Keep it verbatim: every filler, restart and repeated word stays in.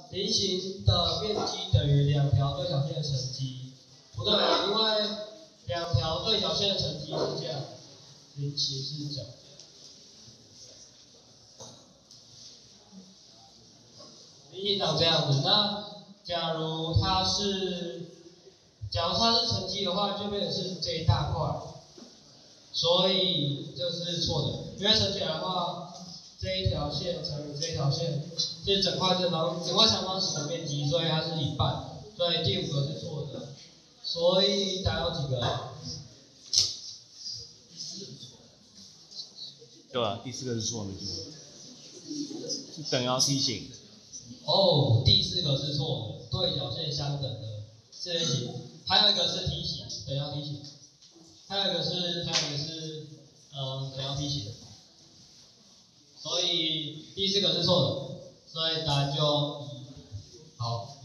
菱形的面积等于两条对角线的乘积，不对，因为两条对角线的乘积是这样，菱形是角。菱形长这样子，那假如它是，假如它是乘积的话，就变成是这一大块，所以这是错的，因为乘起来的话，这一条线乘以这一条线是整块正方整块长方形的面积，所以它是一半，所以第五个是错的，所以答案有几个？ 对啊，第四个是错没错，是等腰梯形。 哦，第四个是错的，对角线相等的四边形，还有一个是梯形，等腰梯形，还有一个是还有一个是呃等腰梯形，所以第四个是错的，所以答案就一。好。